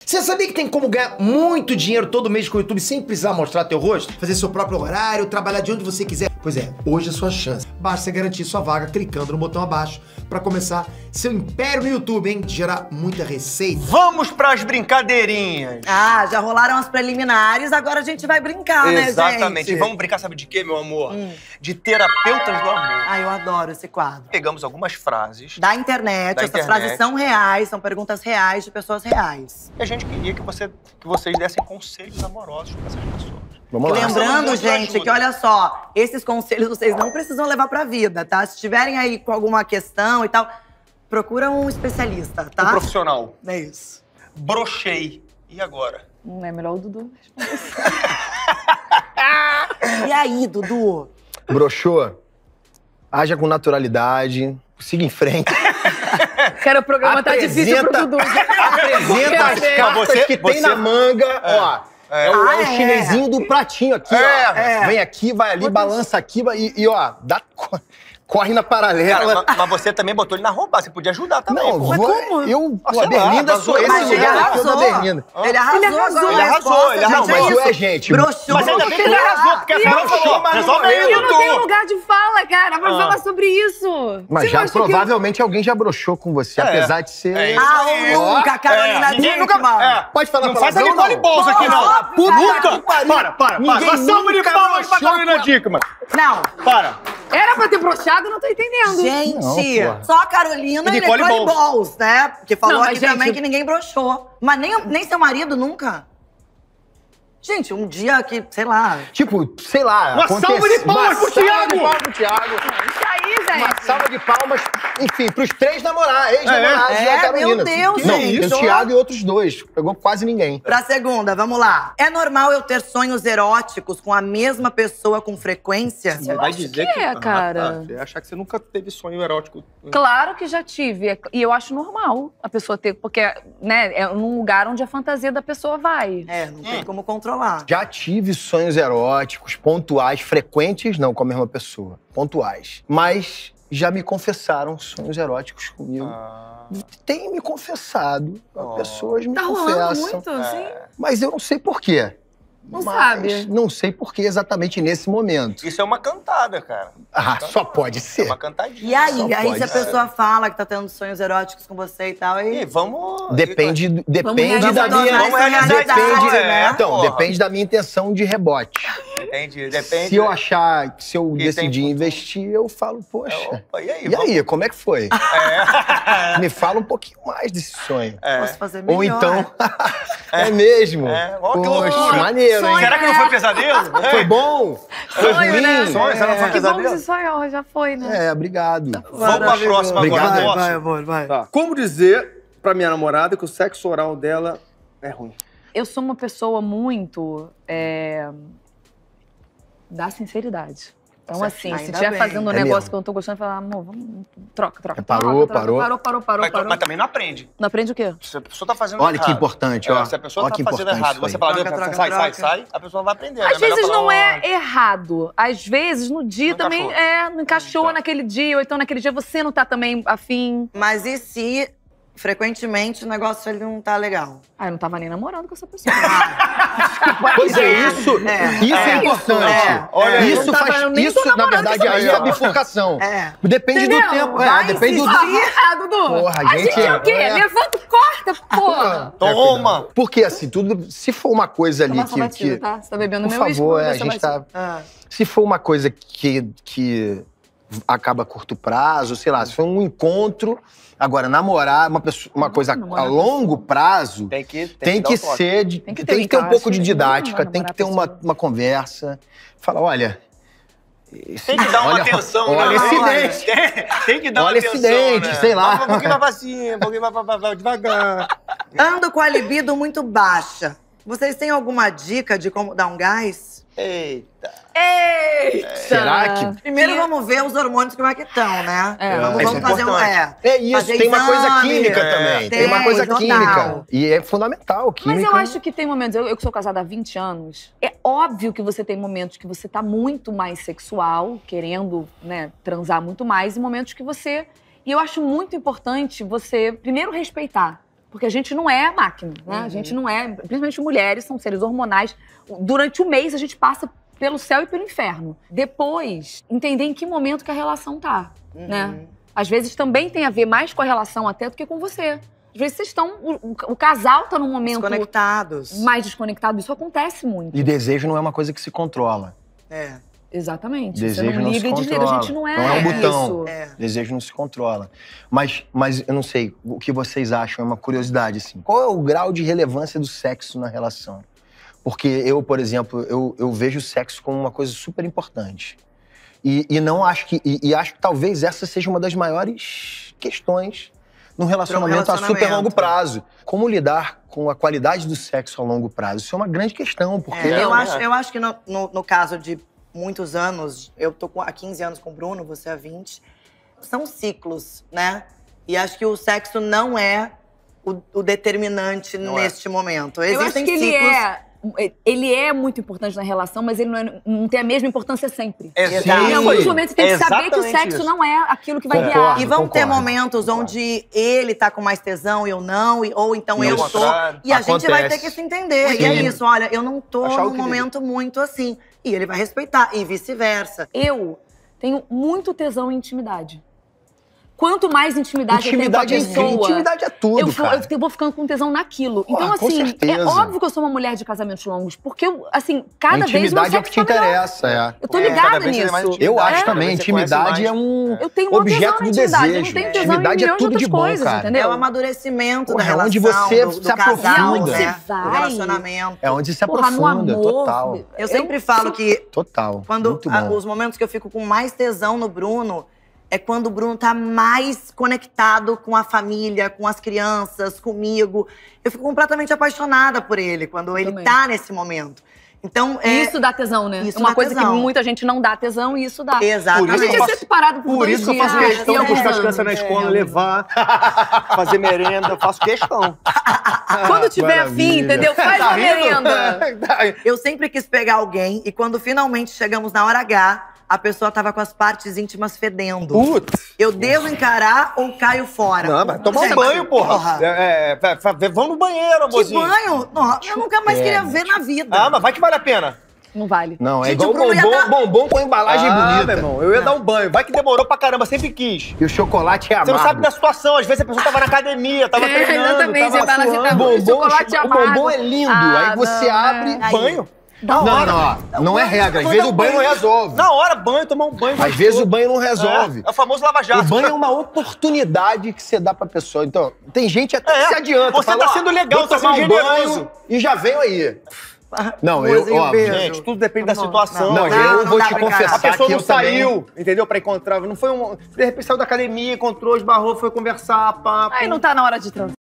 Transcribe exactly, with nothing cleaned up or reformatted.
Você sabia que tem como ganhar muito dinheiro todo mês com o YouTube sem precisar mostrar teu rosto? Fazer seu próprio horário, trabalhar de onde você quiser. Pois é, hoje é a sua chance. Basta você garantir sua vaga clicando no botão abaixo pra começar seu império no YouTube, hein? De gerar muita receita. Vamos pras brincadeirinhas. Ah, já rolaram as preliminares, agora a gente vai brincar, né, gente? Exatamente. E vamos brincar, sabe de quê, meu amor? Hum. De terapeutas do amor. Ah, eu adoro esse quadro. Pegamos algumas frases da internet, da essas internet. frases são reais, são perguntas reais de pessoas reais. E a gente queria que, você, que vocês dessem conselhos amorosos pra essas pessoas. Vamos lá. Lembrando, gente, que olha só, esses conselhos vocês não precisam levar pra vida, tá? Se tiverem aí com alguma questão e tal, procura um especialista, tá? Um profissional. É isso. Brochei. E agora? Não é melhor o Dudu responder. E aí, Dudu? Broxou? Haja com naturalidade, siga em frente. Cara, o programa tá difícil pro Dudu. Apresenta as cartas você, que você... tem na manga, é. ó. É, é, o, ah, é o chinesinho é. do pratinho aqui, é, ó. É. Vem aqui, vai ali, balança aqui e, e ó, dá, corre na paralela. Cara, mas, mas você também botou ele na roupa, você podia ajudar também. Não, pô. vou, eu, ah, a Berlinda sou esse mas ele arrasou. Berlinda. Ele arrasou, ele arrasou, ele arrasou, ele arrasou. Mas ué, gente, broxou. Mas ainda bem que ele arrasou, porque a senhora falou, mas resolve aí, eu não tenho lugar de fala, cara, pra ah. falar sobre isso. Mas você já provavelmente que... alguém já broxou com você, é. apesar de ser... É ah, nunca, Carolina é. Ninguém nunca... É. Pode falar não palavrão, faz a Nicole Balls aqui, não. Nunca. Para, para, para. Uma salva de palmas pra Carolina Dickmann. Não. Para. Era pra ter broxado, não tô entendendo. Gente, não, só a Carolina e, e Nicole, Nicole Balls, né? Que falou não, aqui gente... também que ninguém broxou. Mas nem, nem seu marido nunca. Gente, um dia que, sei lá... Tipo, sei lá... Uma acontece... salva de palmas pro Thiago! Uma salva de palmas pro Thiago. Isso aí, gente. Uma salva de palmas, enfim, pros três namorados, ex-namorados é, da Carolina. Meu Deus, Não, gente. o Thiago e outros dois. Pegou quase ninguém. Pra segunda, vamos lá. É normal eu ter sonhos eróticos com a mesma pessoa com frequência? Você vai dizer que, que é, cara. Ah, tá. Você achar que você nunca teve sonho erótico. Claro que já tive. E eu acho normal a pessoa ter, porque, né, é num lugar onde a fantasia da pessoa vai. É, não tem hum. como controlar. Já tive sonhos eróticos, pontuais, frequentes, não com a mesma pessoa. Pontuais. Mas já me confessaram sonhos eróticos comigo. Ah. Tem me confessado. Oh. Pessoas me tá confessam. Tá rolando muito, assim? É. Mas eu não sei por quê. Não Mas sabe. Não sei por que exatamente nesse momento. Isso é uma cantada, cara. Ah, cantada. só pode ser. É uma cantadinha. E aí, aí se a ser. pessoa fala que tá tendo sonhos eróticos com você e tal, aí... E vamos... Depende, vamos depende da minha... Vamos depende, né? Então, Porra. depende da minha intenção de rebote. Entendi, depende... Se eu achar, se eu e decidir tem... investir, eu falo, poxa... É, opa, e aí, e vamos... aí, como é que foi? É. Me fala um pouquinho mais desse sonho. É. Posso fazer melhor. Ou então... é mesmo? É. Poxa, maneiro, hein? Será que não foi pesadelo? Foi bom? Foi sonho, ruim? né? Sonho, será que não foi que pesadelo? bom que você sonhou, já foi, né? É, obrigado. Vamos pra próxima Obrigado. agora. Vai, amor, vai. Tá. Como dizer pra minha namorada que o sexo oral dela é ruim? Eu sou uma pessoa muito... É... da sinceridade. Então, assim, se estiver fazendo um é negócio mesmo. que eu não tô gostando, eu falo, amor, vamos, troca, troca. Parou, troca, parou. Parou, parou, parou, Mas, parou. mas também não aprende. Não aprende o quê? Se a pessoa tá fazendo Olha errado. que importante, ó. É, se a pessoa Olha tá que fazendo importante errado, isso você aí. fala, Troca, sai, troca, sai, troca. sai, a pessoa vai aprender. Às É melhor vezes falar, não é olha, errado. Às vezes, no dia Não também encaixou. é, não encaixou Tá. naquele dia, ou então naquele dia você não tá também afim. Mas e se, frequentemente, o negócio ele não tá legal? Ah, eu não tava nem namorando com essa pessoa. Pois é, isso É. isso é, É. importante. É. Olha aí. Isso Não tava- faz, eu nem tô isso, na namorando verdade, com essa aí é a pessoa. bifurcação. É. Depende Entendeu? do tempo. É, Vai depende do Isso aí é errado, Dudu. Porra, a gente gente, é o quê? é. Levanta, corta, porra. Toma! Porque, assim, tudo. Se for uma coisa ali Toma que. sabatina, que tá? Você tá bebendo por meu uísque, favor, vou é, a beber gente sabatina. tá. Ah. Se for uma coisa que, que acaba a curto prazo, sei lá, se for um encontro. Agora, namorar uma, pessoa, uma coisa namorar a longo prazo Tem que, tem, dar que o toque. ser. De, Tem tem que que ter ter, um encaixe, pouco de não didática, vai tem que namorar ter a uma, pessoa. uma conversa. Fala, olha. Tem que dar uma olha, atenção, olha né? esse Olha, dente. Tem, tem que dar Olha uma esse atenção, dente, né? sei lá. Vai, um pouquinho mais pra cima, um pouquinho mais pra, pra, pra, devagar. Ando com a libido muito baixa. Vocês têm alguma dica de como dar um gás? Eita. Eita! Será que- Primeiro vamos ver os hormônios como é que estão, né? É. Vamos, Isso vamos é fazer um... importante. É, É isso, fazer tem uma coisa exame. química É. também. Tem, Tem, uma coisa total. química. E é fundamental, química. Mas eu acho que tem momentos, eu, eu que sou casada há vinte anos, é óbvio que você tem momentos que você tá muito mais sexual, querendo, né, transar muito mais, e momentos que você... E eu acho muito importante você, primeiro, respeitar Porque a gente não é máquina, né? Uhum. A gente não é... Principalmente mulheres, são seres hormonais. Durante o mês, a gente passa pelo céu e pelo inferno. Depois, entender em que momento que a relação tá, uhum. né? Às vezes também tem a ver mais com a relação até do que com você. Às vezes vocês estão... O, o casal tá num momento... Desconectados. Mais desconectado. Isso acontece muito. E desejo não é uma coisa que se controla. É. Exatamente. Desejo você não, não liga se e desliga. A gente não é, não é um botão. isso. É. Desejo não se controla. Mas, mas eu não sei o que vocês acham, é uma curiosidade, assim. Qual é o grau de relevância do sexo na relação? Porque eu, por exemplo, eu, eu vejo o sexo como uma coisa super importante. E, e não acho que... E, e acho que talvez essa seja uma das maiores questões num relacionamento, relacionamento a super longo prazo. Como lidar com a qualidade do sexo a longo prazo? Isso é uma grande questão, porque... É, eu, acho, eu acho que no, no, no caso de muitos anos, eu tô há quinze anos com o Bruno, você há vinte, são ciclos, né? E acho que o sexo não é o, o determinante não neste é. momento. Existem eu acho que ciclos... ele é... Ele é muito importante na relação, mas ele não, é, não tem a mesma importância sempre. Exato. Em alguns momentos tem que é saber que o sexo isso. não é aquilo que vai Concordo, guiar. E vão concordo, ter momentos concordo. onde ele tá com mais tesão e eu não, e, ou então E eu ao tô. contrário. E a Acontece. gente vai ter que se entender. Sim. E é isso, olha, eu não tô Achar o num equilíbrio. momento muito assim. E ele vai respeitar, e vice-versa. Eu tenho muito tesão em intimidade. Quanto mais intimidade, Intimidade eu tenho com a é, pessoa, intimidade é tudo, eu, vou, cara. eu vou ficando com tesão naquilo. Então, Ah, com assim, certeza. é óbvio que eu sou uma mulher de casamentos longos, porque eu, assim, cada A vez o meu intimidade é o que sexo te tá melhor. interessa, é. Eu tô É, ligada cada vez você nisso. tem mais Eu acho É. também, Você intimidade conhece é um Eu tenho uma objeto tesão do na intimidade, desejo. eu não tenho tesão Intimidade em é milhões tudo de de outras bom, coisas, cara. entendeu? É o amadurecimento Porra, da é relação, onde você do, se do casal, aprofunda. né? Você vai. Do relacionamento. É onde se Porra, no aprofunda, amor, total. Eu sempre falo que Total, quando muito a- bom. os momentos que eu fico com mais tesão no Bruno é quando o Bruno tá mais conectado com a família, com as crianças, comigo. Eu fico completamente apaixonada por ele quando ele Também. tá nesse momento. Então, é... Isso dá tesão, né? Isso é uma dá coisa tesão. que muita gente não dá tesão e isso dá. Exatamente. A gente é separado por, Por dois isso que eu dias. faço questão Ah, de buscar as é. crianças na escola, levar, fazer merenda, eu faço questão. Quando tiver Maravilha. afim, entendeu? Faz uma merenda. Eu sempre quis pegar alguém e quando finalmente chegamos na hora H, a pessoa tava com as partes íntimas fedendo. Putz. Eu devo encarar ou caio fora? Não, mas tomar um Gente, banho, porra. porra. É, é, fa- vamos no banheiro, Que amorzinho. banho? Não, eu nunca mais queria ver na vida. Ah, mas vai que vale a pena. Não vale. Não, é Gente, igual o Bruno ia bombom, dar- bombom com embalagem ah, bonita. meu irmão, eu ia dar um banho. Vai que demorou pra caramba, sempre quis. E o chocolate é Você amargo. não sabe da situação, às vezes a pessoa tava na academia, tava É, treinando, exatamente, tava você fala assim, suando. tá bom, bombom, chocolate o amargo. bombom é lindo. Ah, aí você não, abre, é. Aí. Banho. Não, não, não, não é regra. Às vezes o banho não resolve. Na hora, banho, tomar um banho. Às vezes o banho não resolve. É, é o famoso lava-jato. O banho é uma oportunidade que você dá pra pessoa. Então, tem gente até que É, se adianta. você fala, tá ó, sendo legal, vou tá tomar sendo um generoso. banho e já venho aí. Não, eu, Amorzinho, ó, beijo. Gente, tudo depende da Não, situação. não, Não, eu não vou dá te pra encarar. confessar A pessoa que não eu também- saiu, entendeu? Pra encontrar. Não foi um. De repente saiu da academia, encontrou, esbarrou, foi conversar, papo. Aí não tá na hora de transar.